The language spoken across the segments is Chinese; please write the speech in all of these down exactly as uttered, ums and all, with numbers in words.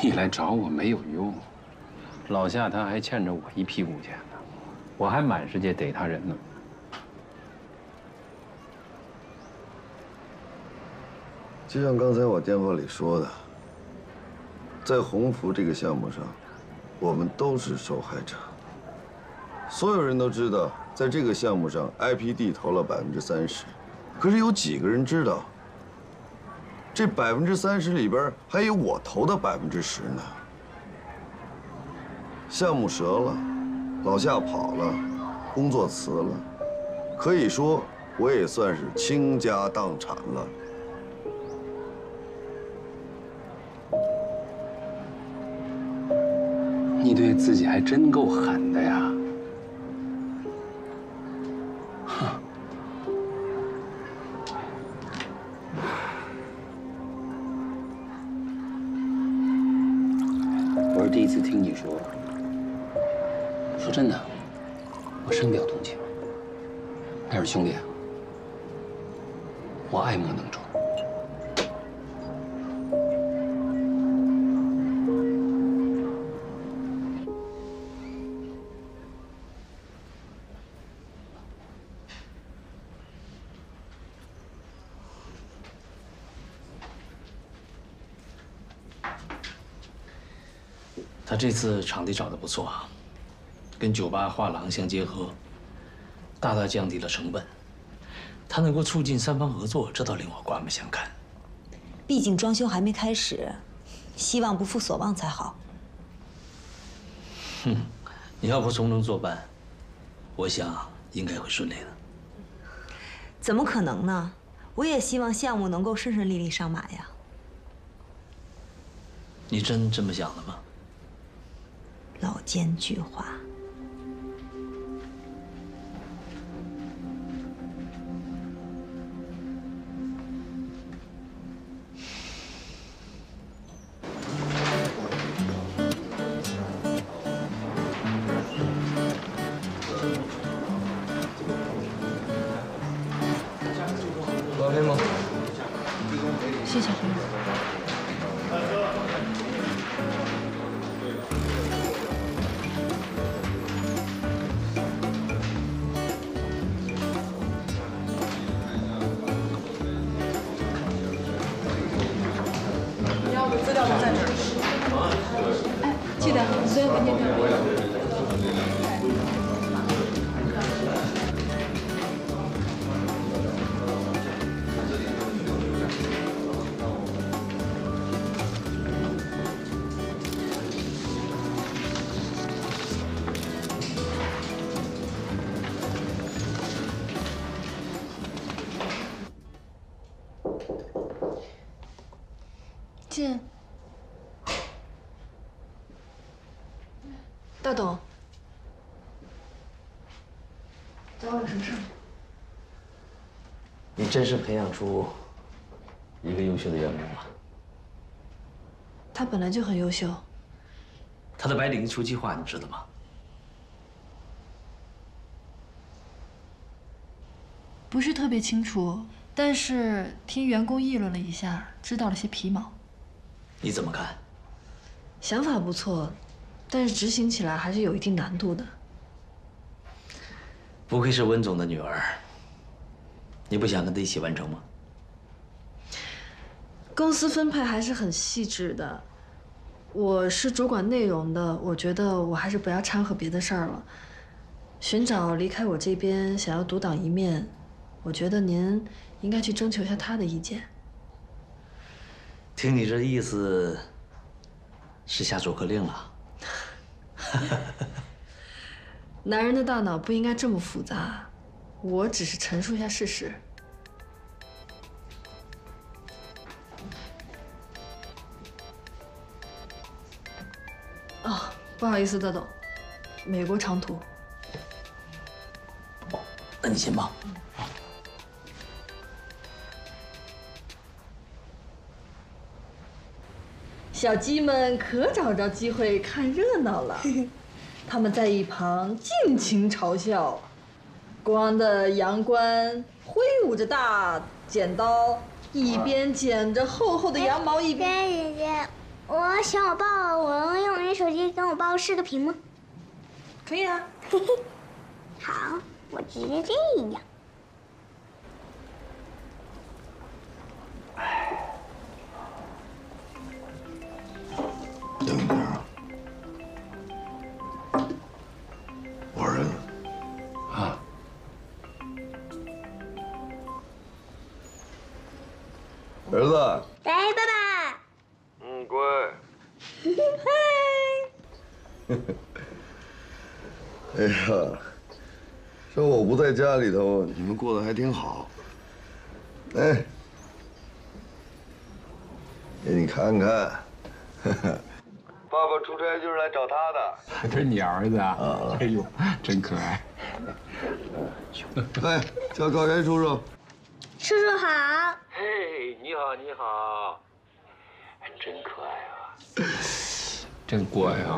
你来找我没有用，老夏他还欠着我一屁股钱呢，我还满世界逮他人呢。 就像刚才我电话里说的，在鸿福这个项目上，我们都是受害者。所有人都知道，在这个项目上 ，I P D 投了百分之三十，可是有几个人知道，这百分之三十里边还有我投的百分之十呢？项目折了，老夏跑了，工作辞了，可以说我也算是倾家荡产了。 你对自己还真够狠的呀！哼！我是第一次听你说。说真的，我深表同情。但是兄弟，我爱莫能助。 他这次场地找得不错啊，跟酒吧、画廊相结合，大大降低了成本。他能够促进三方合作，这倒令我刮目相看。 毕竟装修还没开始，希望不负所望才好。 哼，你要不从中作伴，我想应该会顺利的。 怎么可能呢？我也希望项目能够顺顺利利上马呀。 你真这么想的吗？ 老奸巨猾。 喝咖啡吗？ 谢谢朋友。 资料都在这儿。哎，记得所有文件调给进。大董，找我有什么事？ 你真是培养出一个优秀的员工了。 他本来就很优秀。 他的白领一出计划，你知道吗？ 不是特别清楚，但是听员工议论了一下，知道了些皮毛。 你怎么看？ 想法不错，但是执行起来还是有一定难度的。 不愧是温总的女儿，你不想跟他一起完成吗？ 公司分配还是很细致的，我是主管内容的，我觉得我还是不要掺和别的事儿了。寻找离开我这边想要独当一面，我觉得您应该去征求一下他的意见。 听你这意思，是下逐客令了？ 男人的大脑不应该这么复杂，我只是陈述一下事实。哦，不好意思，大董，美国长途。 那你先忙。 小鸡们可找着机会看热闹了，他们在一旁尽情嘲笑。国王的羊倌挥舞着大剪刀，一边剪着厚厚的羊毛，一边…… 姐姐， 我想我抱，我能用你手机跟我抱视个屏吗？ 可以啊。 嘿嘿，好，我直接这样。 等一下啊，我儿子啊， 儿子。 来，爸爸。 嗯，乖。 嗨。 哎呀，说我不在家里头，你们过得还挺好。哎，给你看看。爸爸出差就是来找他的。 这是你儿子啊？啊，哎呦，真可爱。 哎，叫高原叔叔。 叔叔好。 嘿，你好，你好。真可爱啊，真乖啊。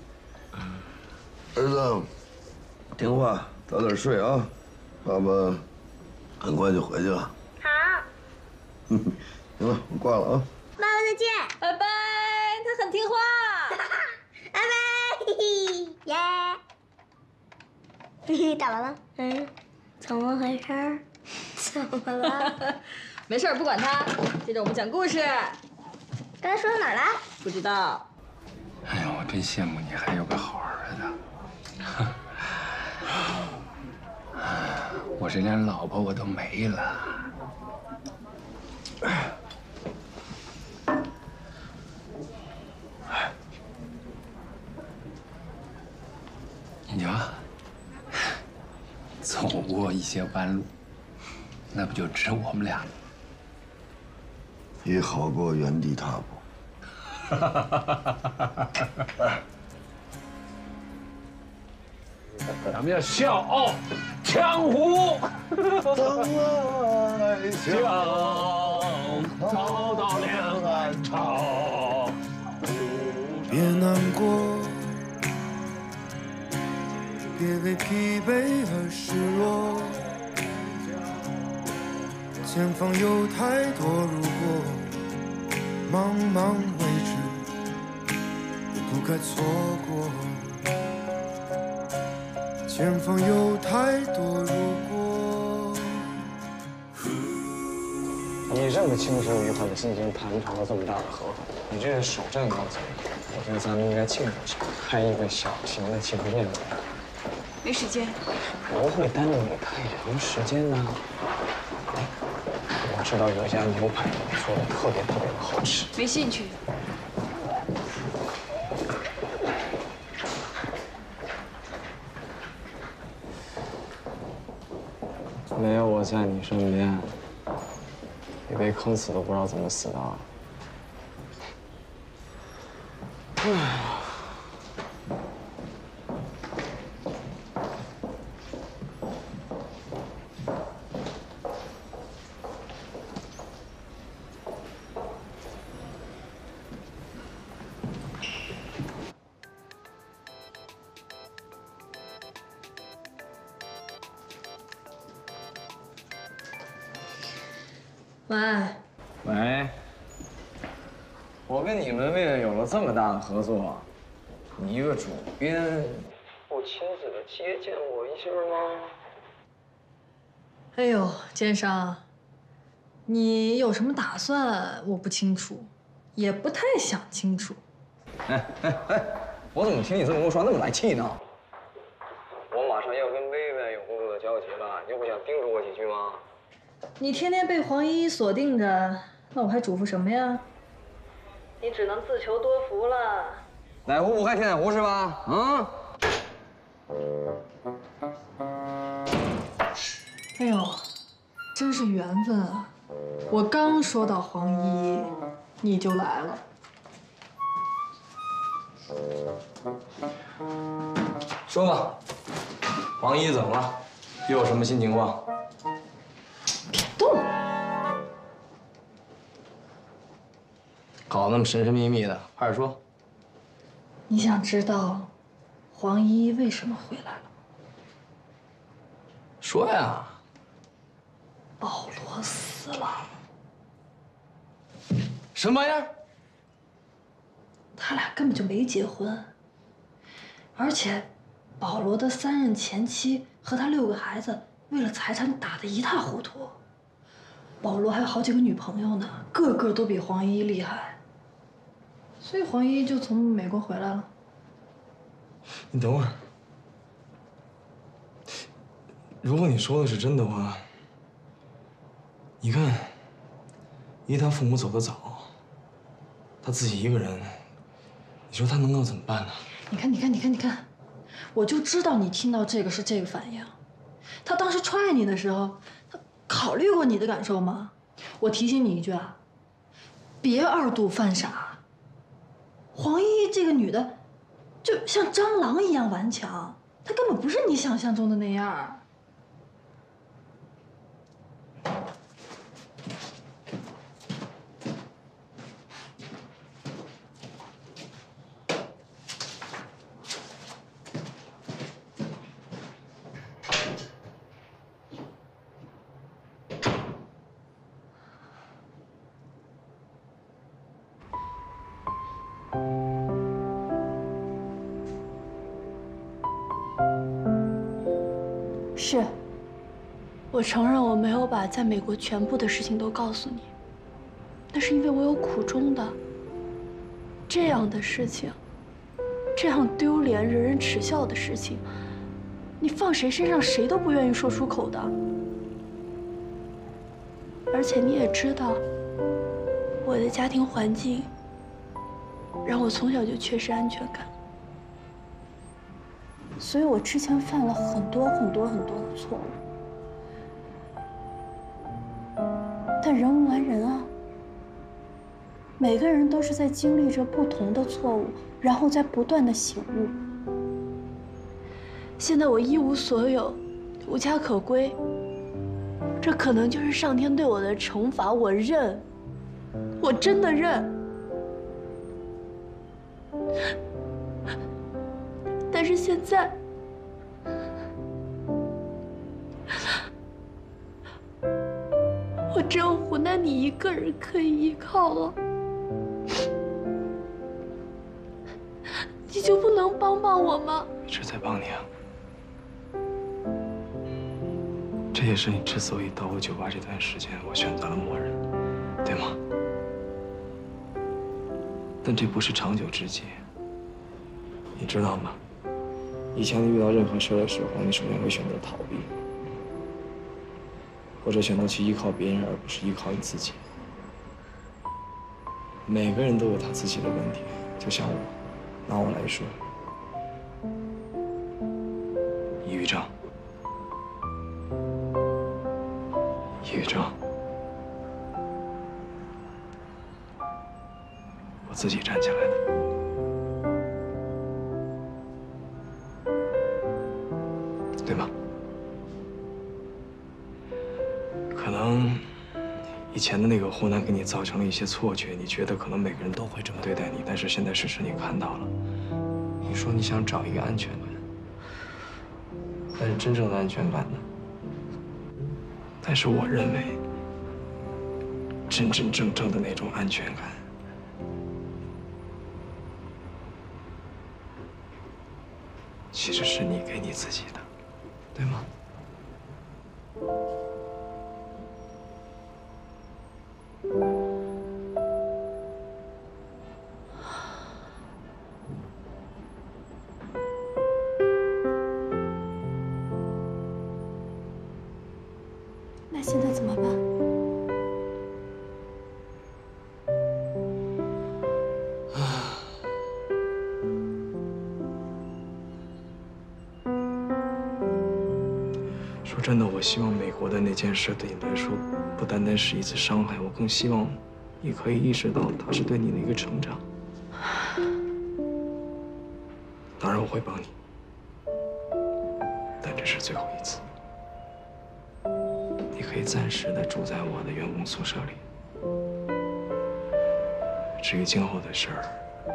儿子，听话，早点睡啊。爸爸很快就回去了。 好。 行了，我挂了啊。 爸爸再见。 拜拜，他很听话。 拜拜，耶！嘿嘿，打完了。嗯，怎么回事？怎么了？ 没事，不管他。接着我们讲故事。 刚才说到哪儿了？ 不知道。 哎呀，我真羡慕你还有个好儿子。我这连老婆我都没了。你瞧，走过一些弯路，那不就只我们俩了？ 也好过原地踏步。 咱们要笑傲江湖， 当爱江走到两岸潮。 别难过，别为疲惫而失落。前方有太多如果，茫茫未知，也不该错过。前方有太多如果。 你这么轻松愉快的心情谈成了这么大的合同，你这是首战高层，我觉得咱们应该庆祝一下，开一个小型的庆祝宴会。 没时间。 不会耽误你太长时间呢。我知道有一家牛排做的特别特别的好吃。 没兴趣。 没有我在你身边，你被坑死都不知道怎么死的。唉。 喂。 喂。我跟你们为了有了这么大的合作，你一个主编不亲自的接见我一下吗？ 哎呦，剑商，你有什么打算？我不清楚，也不太想清楚。 哎哎哎，我怎么听你这么跟我说那么来气呢？我马上要跟薇薇有工作的交集了，你又不想叮嘱我几句吗？ 你天天被黄依依锁定着，那我还嘱咐什么呀？你只能自求多福了。 哪壶不开提哪壶是吧？啊！ 哎呦，真是缘分啊！我刚说到黄依依，你就来了。 说吧，黄依依怎么了？又有什么新情况？ 别动！ 搞那么神神秘秘的，快点说。 你想知道黄依依为什么回来了？ 说呀。 保罗死了。 什么玩意儿？ 他俩根本就没结婚，而且保罗的三任前妻和他六个孩子为了财产打得一塌糊涂。保罗还有好几个女朋友呢，个个都比黄依依厉害，所以黄依依就从美国回来了。 你等会儿，如果你说的是真的话，你看，依依她父母走得早，她自己一个人，你说她能够怎么办呢？ 你看，你看，你看，你看，我就知道你听到这个是这个反应。他当时踹你的时候，他考虑过你的感受吗？我提醒你一句啊，别二度犯傻。黄依依这个女的，就像蟑螂一样顽强，她根本不是你想象中的那样。 是，我承认我没有把在美国全部的事情都告诉你，那是因为我有苦衷的。这样的事情，这样丢脸、惹人耻笑的事情，你放谁身上谁都不愿意说出口的。而且你也知道，我的家庭环境让我从小就缺失安全感。所以我之前犯了很多很多很多的错误，但人无完人啊，每个人都是在经历着不同的错误，然后在不断的醒悟。现在我一无所有，无家可归，这可能就是上天对我的惩罚，我认，我真的认。但是现在，我只有湖南你一个人可以依靠了，你就不能帮帮我吗？ 一直在帮你啊，这也是你之所以到我酒吧这段时间，我选择了默认，对吗？但这不是长久之计，你知道吗？以前你遇到任何事的时候，你首先会选择逃避，或者选择去依靠别人，而不是依靠你自己。每个人都有他自己的问题，就像我，拿我来说，抑郁症，抑郁症，我自己站起来的。对吗？可能以前的那个湖南给你造成了一些错觉，你觉得可能每个人都会这么对待你，但是现在事实你看到了。你说你想找一个安全感，但是真正的安全感呢？但是我认为，真真正正的那种安全感，其实是你给你自己的。对吗？ 那现在怎么办？ 说真的，我希望美国的那件事对你来说不单单是一次伤害，我更希望你可以意识到它是对你的一个成长。当然我会帮你，但这是最后一次。你可以暂时的住在我的员工宿舍里。至于今后的事儿，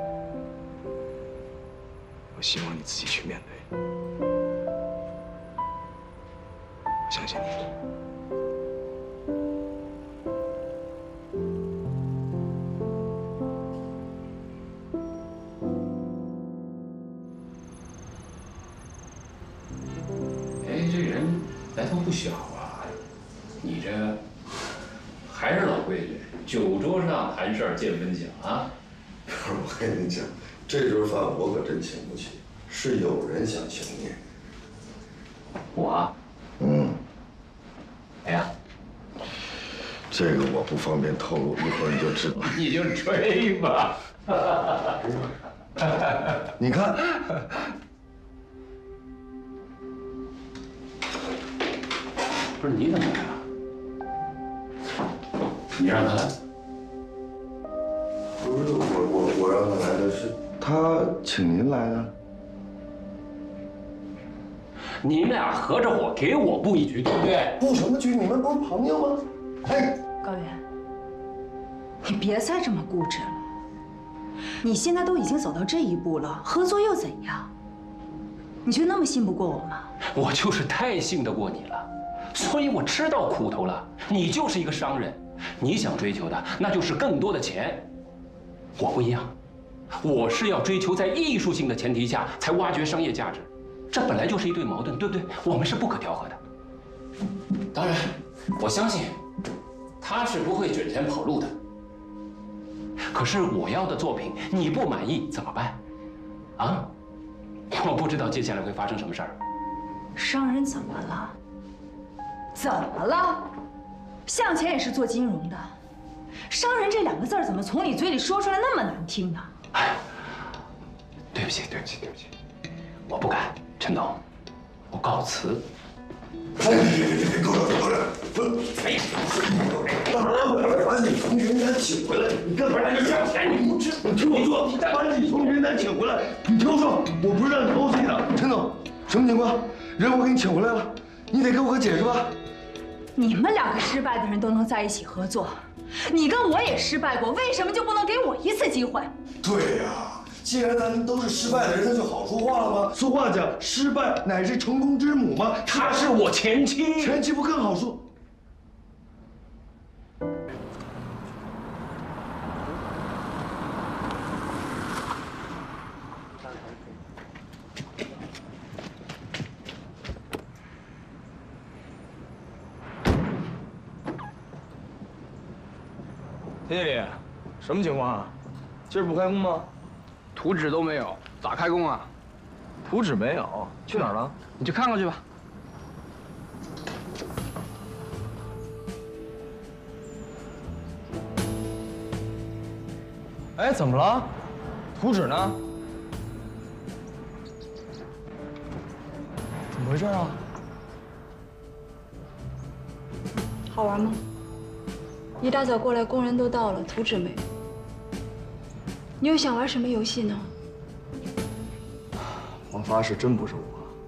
我希望你自己去面对。我相信你。 小啊，你这还是老规矩，酒桌上谈事儿见分晓啊。 不是，我跟你讲，这桌饭我可真请不起，是有人想请你。 我？ 嗯。 谁呀？ 这个我不方便透露，一会儿你就知道。 你就吹吧。 你看。 不是你怎么来了？你让他来？ 不是我我我让他来的，是他请您来的。 你们俩合着伙给我布一局，对不对？ 布什么局？你们不是朋友吗？哎， 高原，你别再这么固执了。你现在都已经走到这一步了，合作又怎样？你就那么信不过我吗？ 我就是太信得过你了。所以我吃到苦头了。你就是一个商人，你想追求的那就是更多的钱。我不一样，我是要追求在艺术性的前提下才挖掘商业价值，这本来就是一对矛盾，对不对？我们是不可调和的。当然，我相信他是不会卷钱跑路的。可是我要的作品你不满意怎么办？啊？我不知道接下来会发生什么事儿。 商人怎么了？怎么了？向前也是做金融的，商人这两个字儿怎么从你嘴里说出来那么难听呢？ 哎，对不起，对不起，对不起，我不敢，陈总，我告辞。 哎，别够了，够了！哎呀，把你从云南请回来，你干嘛？你要钱，你不知？你听我说，把你从云南请回来，你听我说，我不是让你偷税的，陈总，什么情况？人我给你请回来了，你得给我个解释吧。 你们两个失败的人都能在一起合作，你跟我也失败过，为什么就不能给我一次机会？ 对呀，既然咱们都是失败的人，那就好说话了吗？俗话讲，失败乃是成功之母吗？ 她是我前妻， 前妻不更好说？ 田经理，什么情况啊？今儿不开工吗？ 图纸都没有，咋开工啊？ 图纸没有，去哪儿了？ 你去看看去吧。 哎，怎么了？图纸呢？怎么回事啊？ 好玩吗？一大早过来，工人都到了，图纸没。你又想玩什么游戏呢？ 我发誓，真不是我。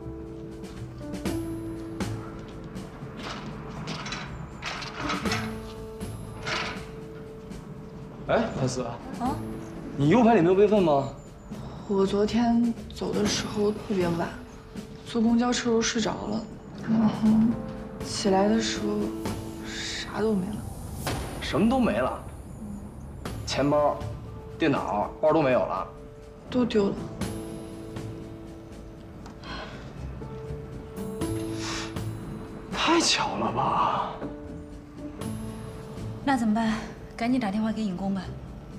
哎，潘思啊，你 U 盘里没有备份吗？ 我昨天走的时候特别晚，坐公交车时候睡着了，然后起来的时候啥都没了。 什么都没了，钱包、电脑、包都没有了， 都丢了。 太巧了吧？ 那怎么办？赶紧打电话给尹工吧。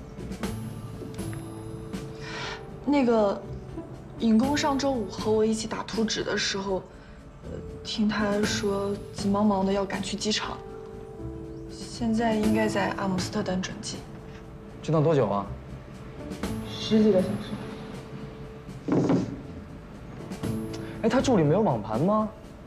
那个，尹工上周五和我一起打图纸的时候，呃，听他说急忙忙的要赶去机场。现在应该在阿姆斯特丹转机， 这趟多久啊？ 十几个小时。 哎，他助理没有网盘吗？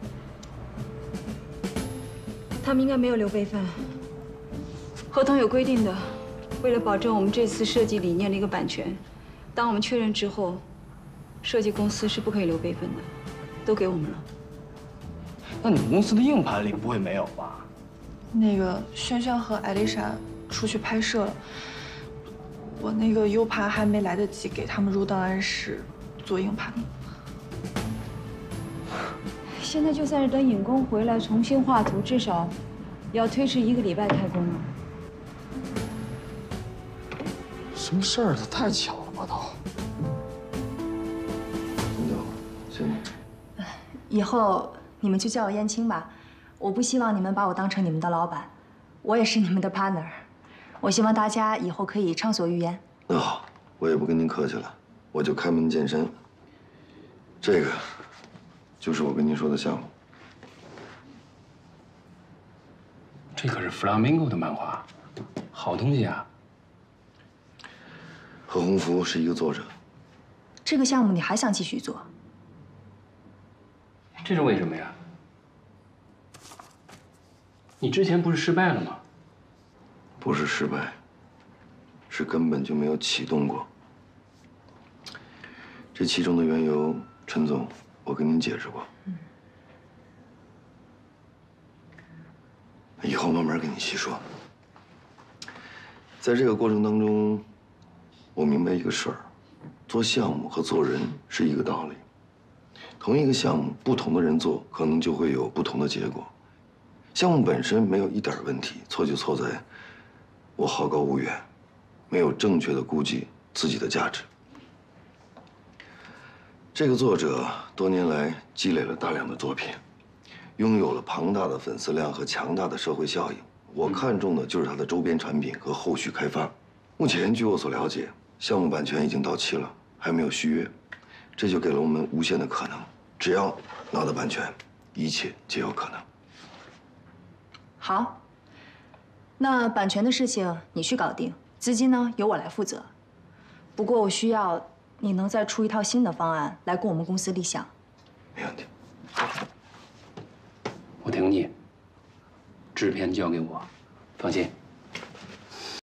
他们应该没有留备份。合同有规定的，为了保证我们这次设计理念的一个版权，当我们确认之后，设计公司是不可以留备份的，都给我们了。 那你们公司的硬盘里不会没有吧？ 那个轩轩和艾丽莎出去拍摄了，我那个 U 盘还没来得及给他们入档案室做硬盘呢。 现在就算是等尹工回来重新画图，至少也要推迟一个礼拜开工了。 什么事儿？这太巧了吧都。 陈总，行。 以后你们就叫我燕青吧。 我不希望你们把我当成你们的老板，我也是你们的 partner。我希望大家以后可以畅所欲言。 那好，我也不跟您客气了，我就开门见山。这个，就是我跟您说的项目。 这可是 Flamingo 的漫画，好东西啊。 何鸿福是一个作者。 这个项目你还想继续做？ 这是为什么呀？你之前不是失败了吗？ 不是失败，是根本就没有启动过。这其中的缘由，陈总，我跟您解释过。嗯。以后慢慢跟你细说。在这个过程当中，我明白一个事儿：做项目和做人是一个道理。同一个项目，不同的人做，可能就会有不同的结果。项目本身没有一点问题，错就错在我好高骛远，没有正确的估计自己的价值。这个作者多年来积累了大量的作品，拥有了庞大的粉丝量和强大的社会效应。我看重的就是它的周边产品和后续开发。目前据我所了解，项目版权已经到期了，还没有续约，这就给了我们无限的可能。只要拿到版权，一切皆有可能。 好，那版权的事情你去搞定，资金呢由我来负责。不过我需要你能再出一套新的方案来供我们公司立项。 没问题。 我挺你，制片交给我，放心。